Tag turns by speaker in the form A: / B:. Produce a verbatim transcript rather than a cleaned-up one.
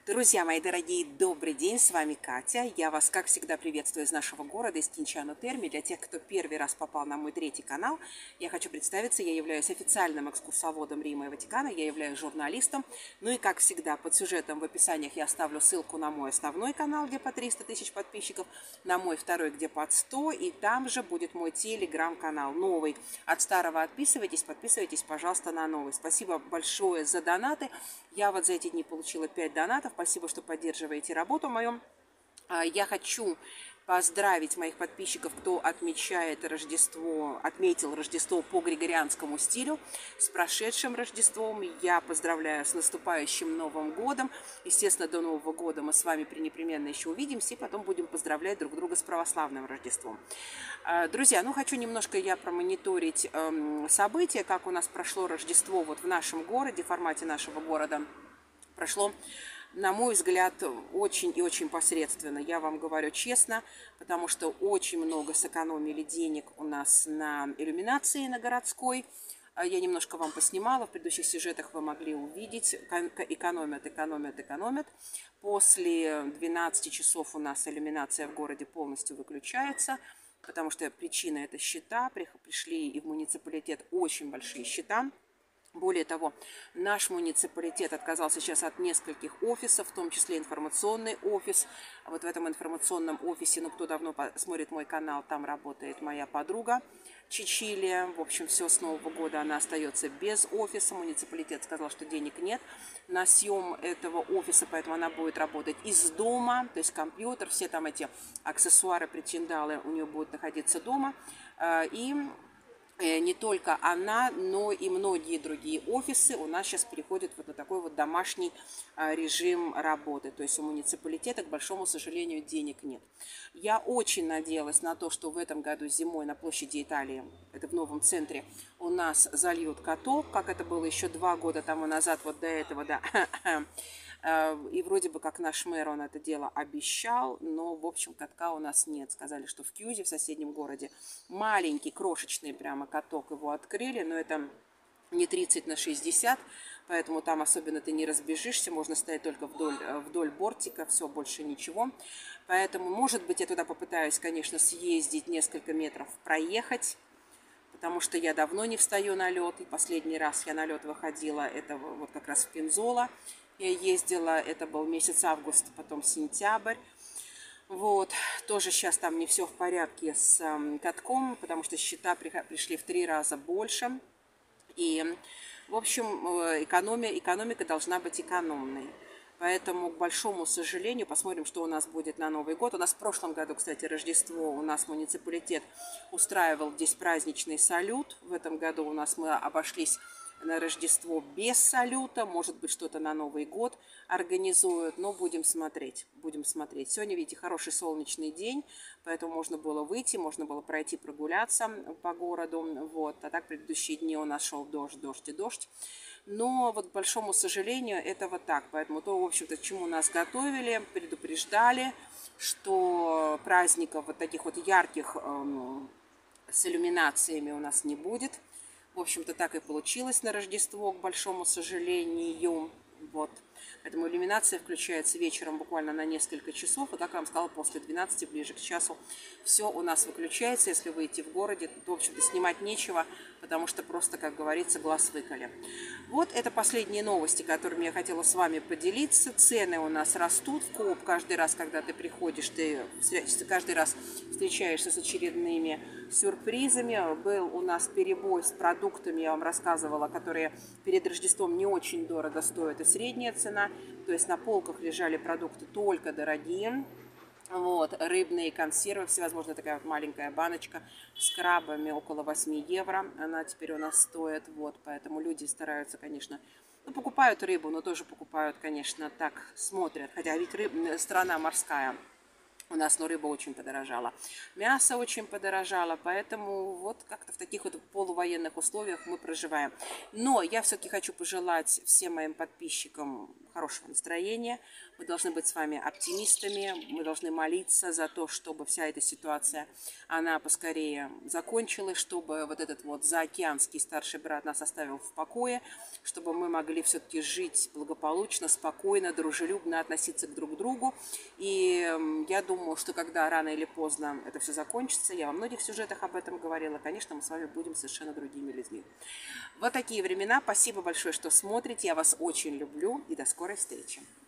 A: Друзья мои дорогие, добрый день, с вами Катя. Я вас, как всегда, приветствую из нашего города, из Кинчано Терми. Для тех, кто первый раз попал на мой третий канал, я хочу представиться. Я являюсь официальным экскурсоводом Рима и Ватикана, я являюсь журналистом. Ну и, как всегда, под сюжетом в описаниях я оставлю ссылку на мой основной канал, где по триста тысяч подписчиков, на мой второй, где под сто, и там же будет мой телеграм-канал новый. От старого отписывайтесь, подписывайтесь, пожалуйста, на новый. Спасибо большое за донаты. Я вот за эти дни получила пять донатов. Спасибо, что поддерживаете работу мою. Я хочу поздравить моих подписчиков, кто отмечает Рождество, отметил Рождество по григорианскому стилю, с прошедшим Рождеством. Я поздравляю с наступающим Новым годом. Естественно, до Нового года мы с вами пренепременно еще увидимся, и потом будем поздравлять друг друга с православным Рождеством. Друзья, ну хочу немножко я промониторить события, как у нас прошло Рождество вот в нашем городе, в формате нашего города. Прошло, на мой взгляд, очень и очень посредственно. Я вам говорю честно, потому что очень много сэкономили денег у нас на иллюминации на городской. Я немножко вам поснимала, в предыдущих сюжетах вы могли увидеть. Экономят, экономят, экономят. После двенадцати часов у нас иллюминация в городе полностью выключается, потому что причина – это счета. Пришли и в муниципалитет очень большие счета. Более того, наш муниципалитет отказался сейчас от нескольких офисов, в том числе информационный офис. Вот в этом информационном офисе, ну кто давно смотрит мой канал, там работает моя подруга Чичилия. В общем, все, с Нового года она остается без офиса. Муниципалитет сказал, что денег нет на съем этого офиса, поэтому она будет работать из дома, то есть компьютер, все там эти аксессуары, причиндалы у нее будут находиться дома. И не только она, но и многие другие офисы у нас сейчас переходят вот на такой вот домашний режим работы. То есть у муниципалитета, к большому сожалению, денег нет. Я очень надеялась на то, что в этом году зимой на площади Италии, это в новом центре, у нас зальют каток, как это было еще два года тому назад, вот до этого, да. И вроде бы как наш мэр, он это дело обещал, но, в общем, катка у нас нет. Сказали, что в Кьюзе, в соседнем городе, маленький, крошечный прямо каток его открыли, но это не тридцать на шестьдесят, поэтому там особенно ты не разбежишься, можно стоять только вдоль, вдоль бортика, все, больше ничего. Поэтому, может быть, я туда попытаюсь, конечно, съездить несколько метров, проехать, потому что я давно не встаю на лед, и последний раз я на лед выходила, это вот как раз в Пинзола. Я ездила, это был месяц август, потом сентябрь. Вот, тоже сейчас там не все в порядке с э, катком, потому что счета при, пришли в три раза больше. И, в общем, экономия, экономика должна быть экономной. Поэтому, к большому сожалению, посмотрим, что у нас будет на Новый год. У нас в прошлом году, кстати, Рождество, у нас муниципалитет устраивал здесь праздничный салют. В этом году у нас мы обошлись на Рождество без салюта, может быть, что-то на Новый год организуют, но будем смотреть, будем смотреть. Сегодня, видите, хороший солнечный день, поэтому можно было выйти, можно было пройти прогуляться по городу, вот, а так предыдущие дни у нас шел дождь, дождь и дождь. Но вот, к большому сожалению, это вот так, поэтому то, в общем-то, к чему нас готовили, предупреждали, что праздников вот таких вот ярких эм, с иллюминациями у нас не будет. В общем-то, так и получилось на Рождество, к большому сожалению. Вот. Поэтому иллюминация включается вечером буквально на несколько часов. И, как я вам сказала, после двенадцати, ближе к часу, все у нас выключается. Если выйти в городе, то, в общем-то, снимать нечего, потому что просто, как говорится, глаз выколи. Вот это последние новости, которыми я хотела с вами поделиться. Цены у нас растут в Кооп. Каждый раз, когда ты приходишь, ты каждый раз встречаешься с очередными сюрпризами. Был у нас перебой с продуктами, я вам рассказывала, которые перед Рождеством не очень дорого стоят, и средняя цена. То есть на полках лежали продукты только дорогие. Вот, рыбные консервы, всевозможные, такая вот маленькая баночка с крабами, около восьми евро. Она теперь у нас стоит, вот, поэтому люди стараются, конечно, ну, покупают рыбу, но тоже покупают, конечно, так смотрят. Хотя ведь рыб, страна морская. У нас, ну, рыба очень подорожала, мясо очень подорожало, поэтому вот как-то в таких вот полувоенных условиях мы проживаем. Но я все-таки хочу пожелать всем моим подписчикам хорошего настроения. Мы должны быть с вами оптимистами, мы должны молиться за то, чтобы вся эта ситуация, она поскорее закончилась, чтобы вот этот вот заокеанский старший брат нас оставил в покое, чтобы мы могли все-таки жить благополучно, спокойно, дружелюбно относиться к друг другу. И я думаю, что когда рано или поздно это все закончится, я во многих сюжетах об этом говорила, конечно, мы с вами будем совершенно другими людьми. Вот такие времена. Спасибо большое, что смотрите. Я вас очень люблю и до скорой встречи.